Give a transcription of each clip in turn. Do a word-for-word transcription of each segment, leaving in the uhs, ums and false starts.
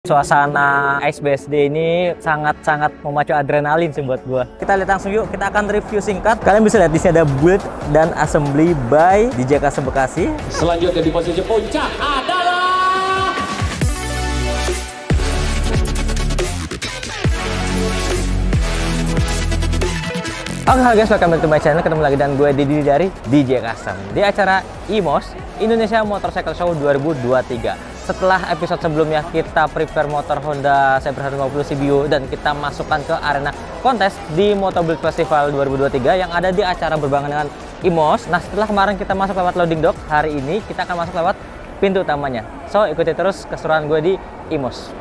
Suasana Ice B S D ini sangat-sangat memacu adrenalin sih buat gua. Kita lihat langsung yuk, kita akan review singkat. Kalian bisa lihat di sini ada build dan assembly by D J Custom Bekasi. Selanjutnya di posisi puncak adalah Oke okay, guys, welcome back to my channel. Ketemu lagi dengan gue Didi dari D J Custom di acara I M O S Indonesia Motorcycle Show dua ribu dua puluh tiga. Setelah episode sebelumnya kita prepare motor Honda Saber seratus lima puluh C B U dan kita masukkan ke arena kontes di Motobuild Festival dua ribu dua puluh tiga yang ada di acara berbarengan dengan I M O S. Nah, setelah kemarin kita masuk lewat loading dock, hari ini kita akan masuk lewat pintu utamanya. So, ikuti terus keseruan gue di I M O S.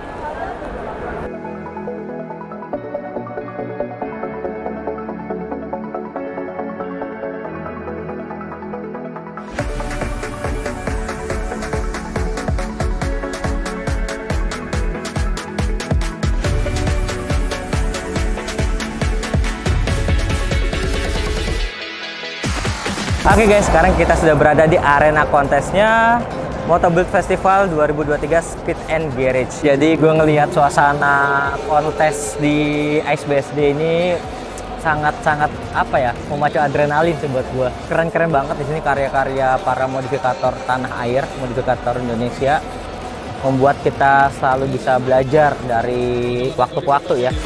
Oke guys, sekarang kita sudah berada di arena kontesnya Motobuild Festival dua ribu dua puluh tiga Speed and Garage. Jadi gue ngelihat suasana kontes di Ice B S D ini sangat-sangat apa ya, memacu adrenalin sih buat gue. Keren-keren banget di sini karya-karya para modifikator tanah air, modifikator Indonesia, membuat kita selalu bisa belajar dari waktu ke waktu ya.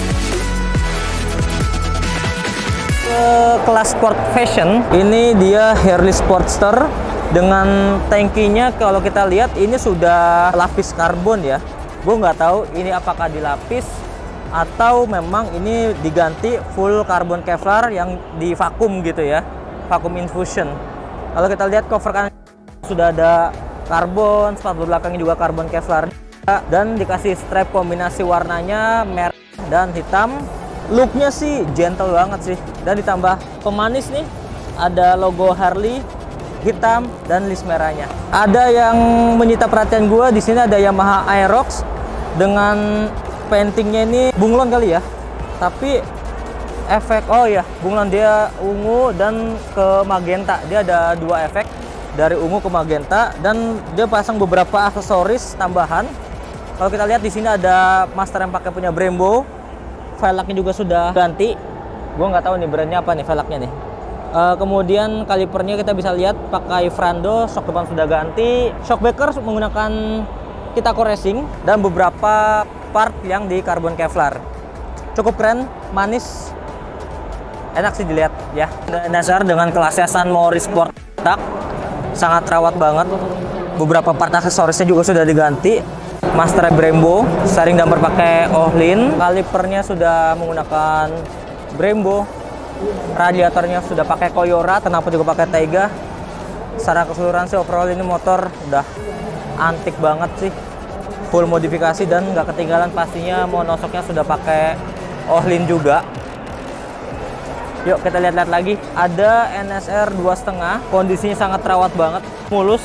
Kelas sport fashion ini dia Harley Sportster dengan tankinya. Kalau kita lihat ini sudah lapis karbon ya. Gue nggak tahu ini apakah dilapis atau memang ini diganti full karbon Kevlar yang di vakum gitu ya, vakum infusion. Kalau kita lihat cover kanan sudah ada karbon, spanduk belakangnya juga karbon Kevlar dan dikasih strap kombinasi warnanya merah dan hitam. Looknya sih gentle banget sih, dan ditambah pemanis nih, ada logo Harley hitam dan list merahnya. Ada yang menyita perhatian gue di sini, ada Yamaha Aerox dengan paintingnya ini bunglon kali ya, tapi efek oh ya bunglon dia ungu dan ke magenta. Dia ada dua efek dari ungu ke magenta dan dia pasang beberapa aksesoris tambahan. Kalau kita lihat di sini ada master yang pakai punya Brembo. Velgnya juga sudah ganti. Gue nggak tahu nih brandnya apa nih velgnya nih. Uh, kemudian kalipernya kita bisa lihat pakai Frando, shock depan sudah ganti, shockbreaker menggunakan Kitako Racing dan beberapa part yang di karbon Kevlar. Cukup keren, manis, enak sih dilihat ya. Dasar dengan kelasnya San Mori Sport Duck, sangat rawat banget. Beberapa part aksesorisnya juga sudah diganti. Master Brembo, steering damper pakai Ohlin, kalipernya sudah menggunakan Brembo, radiatornya sudah pakai Koyora, kenapa juga pakai Taiga. Secara keseluruhan sih overall ini motor udah antik banget sih, full modifikasi dan nggak ketinggalan pastinya monosoknya sudah pakai Ohlin juga. Yuk kita lihat-lihat lagi, ada N S R dua koma lima, kondisinya sangat rawat banget, mulus.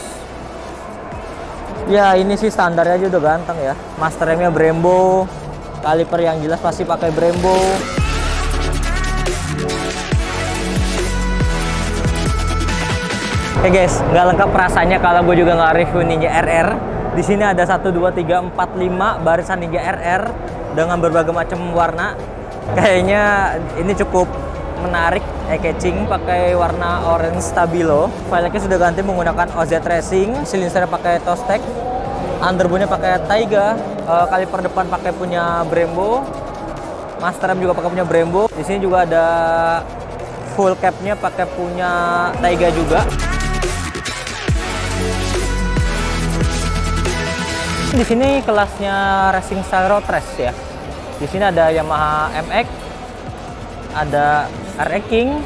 Ya ini sih standarnya aja udah ganteng ya. Master remnya Brembo, kaliper yang jelas pasti pakai Brembo. Oke guys, nggak lengkap rasanya kalau gue juga nggak review Ninja R R. Di sini ada satu, dua, tiga, empat, lima barisan Ninja R R dengan berbagai macam warna. Kayaknya ini cukup menarik, eye-catching, pakai warna orange stabilo. Velgnya sudah ganti menggunakan O Z Racing, silinsernya pakai Tostek, underboardnya pakai Taiga, uh, kaliper depan pakai punya Brembo, master rem juga pakai punya Brembo. Di sini juga ada full capnya pakai punya Taiga juga. Di sini kelasnya racing style road race ya. Di sini ada Yamaha M X, ada R X King,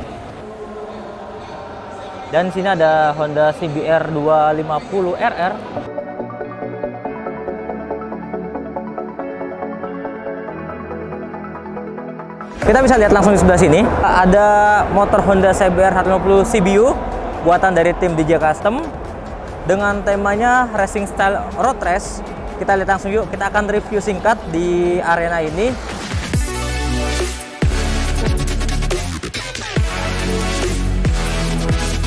dan di sini ada Honda C B R dua lima nol R R. Kita bisa lihat langsung di sebelah sini ada motor Honda C B R seratus lima puluh C B U buatan dari tim D J Custom dengan temanya racing style road race. Kita lihat langsung yuk, kita akan review singkat di arena ini.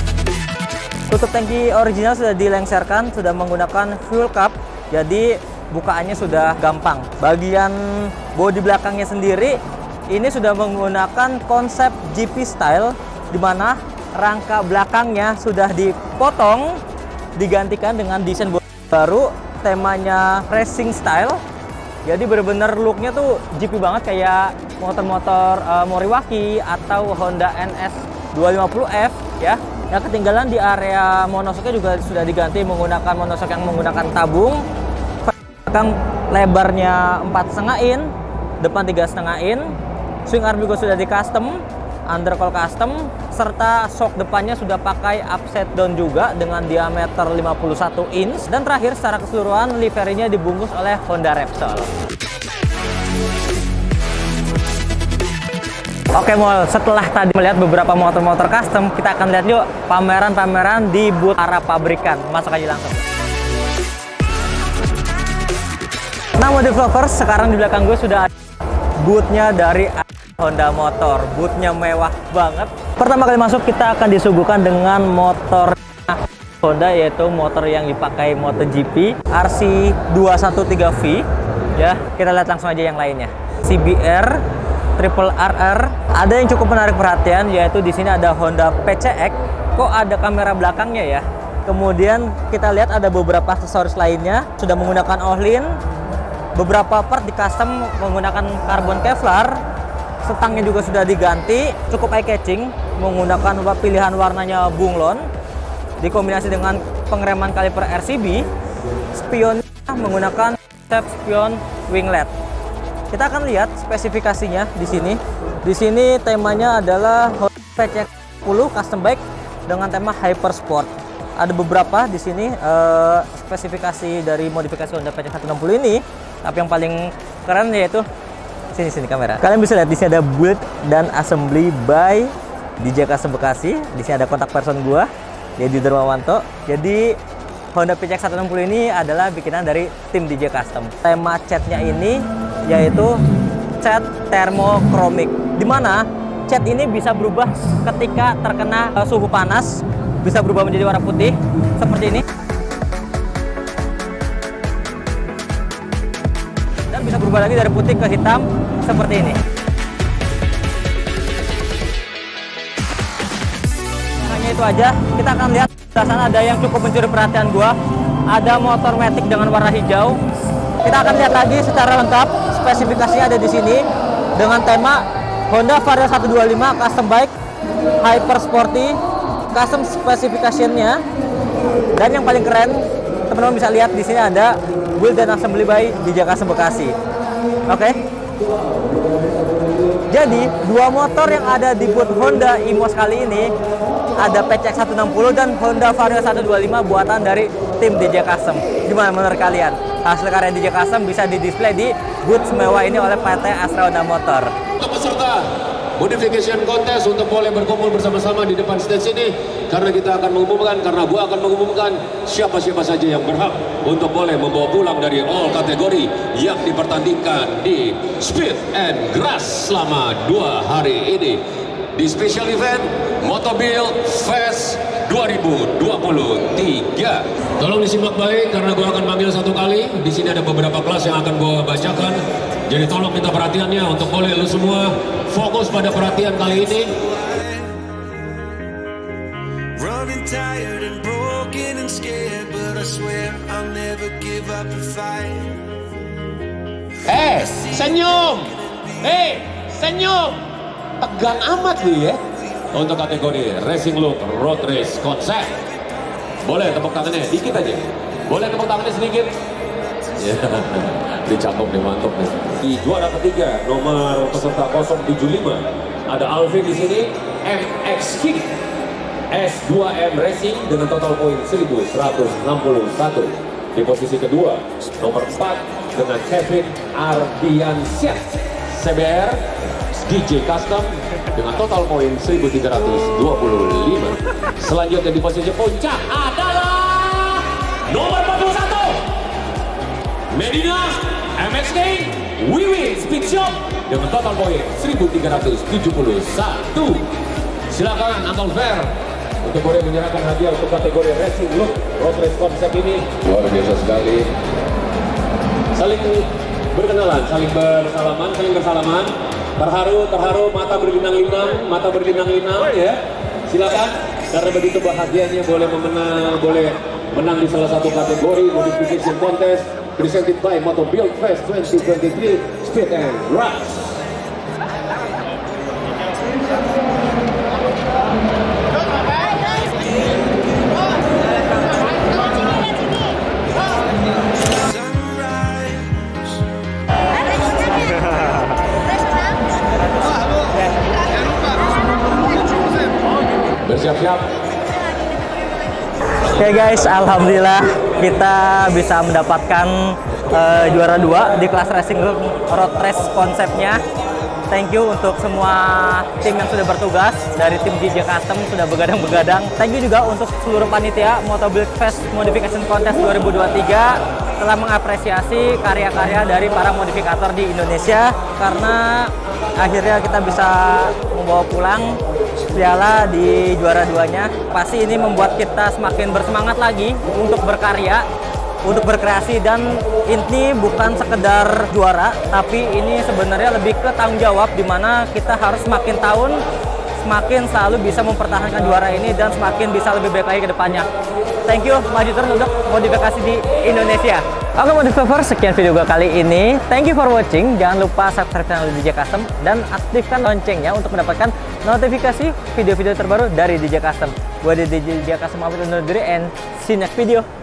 Tutup tangki original sudah dilengsarkan, sudah menggunakan fuel cup. Jadi bukaannya sudah gampang. Bagian bodi belakangnya sendiri ini sudah menggunakan konsep G P style, di mana rangka belakangnya sudah dipotong, digantikan dengan desain baru, temanya racing style. Jadi bener-bener looknya tuh G P banget, kayak motor-motor uh, Moriwaki atau Honda N S dua lima nol F ya. Yang ketinggalan di area monosoknya juga sudah diganti menggunakan monosok yang menggunakan tabung. Belakang lebarnya empat koma lima in, depan tiga koma lima in. Swing arm juga sudah di custom, undercoil custom, serta shock depannya sudah pakai upside down juga dengan diameter lima puluh satu inch. Dan terakhir secara keseluruhan liverynya dibungkus oleh Honda Repsol. Oke Mol, setelah tadi melihat beberapa motor-motor custom, kita akan lihat yuk pameran-pameran di booth para pabrikan. Masuk aja langsung. Nah Modif Lovers, sekarang di belakang gue sudah ada boothnya dari Honda Motor. Boothnya mewah banget. Pertama kali masuk kita akan disuguhkan dengan motor Honda, yaitu motor yang dipakai MotoGP R C dua satu tiga V. Ya, kita lihat langsung aja yang lainnya. C B R, Triple R R. Ada yang cukup menarik perhatian, yaitu di sini ada Honda P C X. Kok ada kamera belakangnya ya? Kemudian kita lihat ada beberapa aksesoris lainnya sudah menggunakan Ohlin. Beberapa part di custom menggunakan karbon Kevlar. Setangnya juga sudah diganti, cukup eye catching, menggunakan pilihan warnanya bunglon dikombinasi dengan pengereman kaliper R C B. Spionnya menggunakan step spion winglet. Kita akan lihat spesifikasinya di sini. Di sini temanya adalah Honda P C X sepuluh custom bike dengan tema Hypersport. Ada beberapa di sini uh, spesifikasi dari modifikasi Honda P C X seratus enam puluh ini. Tapi yang paling keren yaitu sini sini kamera. Kalian bisa lihat di sini ada build dan assembly by D J Custom Bekasi. Di sini ada kontak person gua, Dedi Dermawanto. Jadi Honda P C X seratus enam puluh ini adalah bikinan dari tim D J Custom. Tema catnya ini yaitu cat thermochromic, di mana cat ini bisa berubah ketika terkena uh, suhu panas, bisa berubah menjadi warna putih seperti ini. Bisa berubah lagi dari putih ke hitam seperti ini. Hanya itu aja, kita akan lihat di sana ada yang cukup mencuri perhatian gua. Ada motor Matic dengan warna hijau. Kita akan lihat lagi secara lengkap spesifikasinya ada di sini dengan tema Honda Vario seratus dua puluh lima custom bike hyper sporty, custom specification-nya. Dan yang paling keren, teman-teman bisa lihat di sini ada build dan assembly by D J Custom Bekasi. Oke. Okay. Jadi, dua motor yang ada di booth Honda I M O S kali ini ada P C X seratus enam puluh dan Honda Vario seratus dua puluh lima buatan dari tim D J Custom. Gimana menurut kalian? Hasil karya D J Custom bisa didisplay di booth semewah ini oleh P T Astra Honda Motor. Untuk peserta modification contest untuk boleh berkumpul bersama-sama di depan stage ini, karena kita akan mengumumkan, karena gua akan mengumumkan siapa-siapa saja yang berhak untuk boleh membawa pulang dari all kategori yang dipertandingkan di Speed and Grass selama dua hari ini di special event Motobil Fest dua ribu dua puluh tiga. Tolong disimak baik karena gua akan panggil satu kali. Di sini ada beberapa kelas yang akan gua bacakan. Jadi tolong minta perhatiannya untuk boleh lu semua fokus pada perhatian kali ini. Eh, senyum. Eh, senyum. Tegang amat lu ya. Untuk kategori Racing Look Road Race Concept. Boleh tepuk tangannya dikit aja. Boleh tepuk tangannya sedikit. Ya, dicakap nih, mantap nih. Di juara ketiga nomor peserta nol tujuh lima ada Alvin di sini, M X King S dua M Racing dengan total poin seribu seratus enam puluh satu. Di posisi kedua nomor empat dengan Kevin Ardiansyah C B R D J Custom dengan total poin seribu tiga ratus dua puluh lima. Selanjutnya di posisi puncak adalah nomor empat puluh satu Medina M X K Wiwi Speed Shop dengan total poin seribu tiga ratus tujuh puluh satu. Silakan Uncle Fair untuk boleh menyerahkan hadiah untuk kategori Racing Look Road Race Concept ini. Luar biasa sekali. saling berkenalan, saling bersalaman, saling bersalaman. Terharu, terharu, mata berlinang-linang, mata berlinang-linang ya. Silakan, karena begitu bahagianya boleh memenang, boleh menang di salah satu kategori modification contest presented by Moto Build Fest dua ribu dua puluh tiga Speed and Rush. Bersiap-siap. Oke okay guys, alhamdulillah kita bisa mendapatkan uh, juara dua di kelas racing road race konsepnya. Thank you untuk semua tim yang sudah bertugas, dari tim D J Custom sudah begadang-begadang. Thank you juga untuk seluruh panitia Moto Build Fest Modification Contest dua ribu dua puluh tiga telah mengapresiasi karya-karya dari para modifikator di Indonesia, karena akhirnya kita bisa membawa pulang piala di juara duanya. Pasti ini membuat kita semakin bersemangat lagi untuk berkarya, untuk berkreasi, dan ini bukan sekedar juara, tapi ini sebenarnya lebih ke tanggung jawab, di mana kita harus semakin tahun semakin selalu bisa mempertahankan juara ini dan semakin bisa lebih baik lagi ke depannya. Thank you, maju terus untuk modifikasi di Indonesia. Oke Modifier, sekian video gue kali ini. Thank you for watching. Jangan lupa subscribe channel D J Custom dan aktifkan loncengnya untuk mendapatkan notifikasi video-video terbaru dari D J Custom. Gue di D J Custom, undur diri and see you next video.